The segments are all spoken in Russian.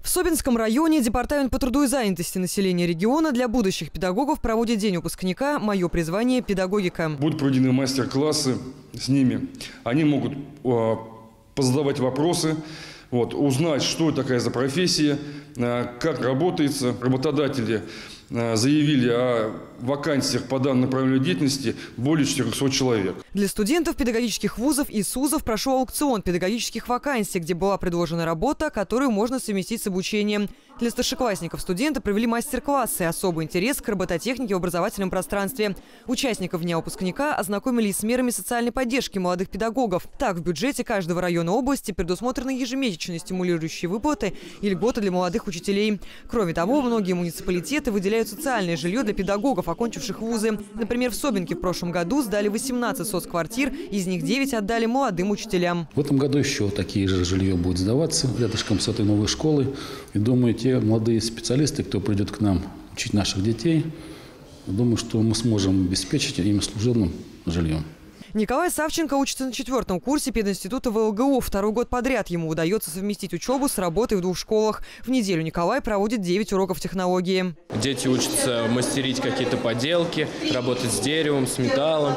Собинском районе Департамент по труду и занятости населения региона для будущих педагогов проводит день выпускника «Мое призвание – педагогика». Будут проведены мастер-классы с ними. Они могут позадавать вопросы, узнать, что такая за профессия, как работается. Работодатели заявили о вакансиях по данному направлению деятельности более 400 человек. Для студентов педагогических вузов и СУЗов прошел аукцион педагогических вакансий, где была предложена работа, которую можно совместить с обучением. Для старшеклассников студенты провели мастер-классы, особый интерес к робототехнике в образовательном пространстве. Участников Дня выпускника ознакомились с мерами социальной поддержки молодых педагогов. Так, в бюджете каждого района области предусмотрены ежемесячные стимулирующие выплаты и льготы для молодых учителей. Кроме того, многие муниципалитеты выделяют социальное жилье для педагогов, окончивших вузы. Например, в Собинке в прошлом году сдали 18 соцквартир, из них 9 отдали молодым учителям. В этом году еще такие же жилье будет сдаваться рядышком с этой новой школой. И думаю, те молодые специалисты, кто придет к нам учить наших детей, думаю, что мы сможем обеспечить им служебным жильем. Николай Савченко учится на 4-м курсе пединститута ВЛГУ. Второй год подряд ему удается совместить учебу с работой в 2 школах. В неделю Николай проводит 9 уроков технологии. Дети учатся мастерить какие-то поделки, работать с деревом, с металлом.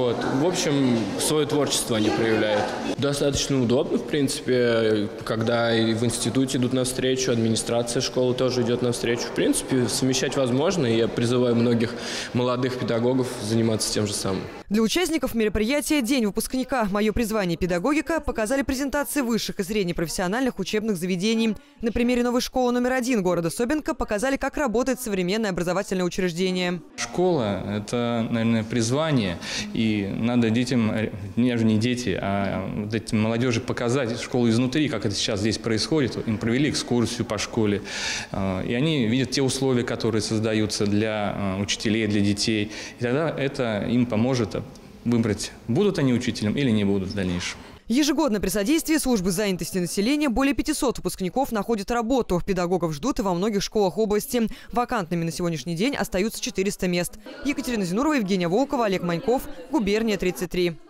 В общем, свое творчество они проявляют. Достаточно удобно, в принципе, когда и в институте идут навстречу, администрация школы тоже идет навстречу. В принципе, совмещать возможно, и я призываю многих молодых педагогов заниматься тем же самым. Для участников мероприятия «День выпускника. Мое призвание – педагогика» показали презентации высших и среднепрофессиональных учебных заведений. На примере новой школы номер 1 города Собинка показали, как работает современное образовательное учреждение. Школа – это, наверное, призвание, и надо детям, не дети, а молодежи показать школу изнутри, как это сейчас здесь происходит. Им провели экскурсию по школе, и они видят те условия, которые создаются для учителей, для детей. И тогда это им поможет выбрать, будут они учителем или не будут в дальнейшем. Ежегодно при содействии службы занятости населения более 500 выпускников находят работу. Педагогов ждут и во многих школах области. Вакантными на сегодняшний день остаются 400 мест. Екатерина Зинурова, Евгения Волкова, Олег Маньков. Губерния 33.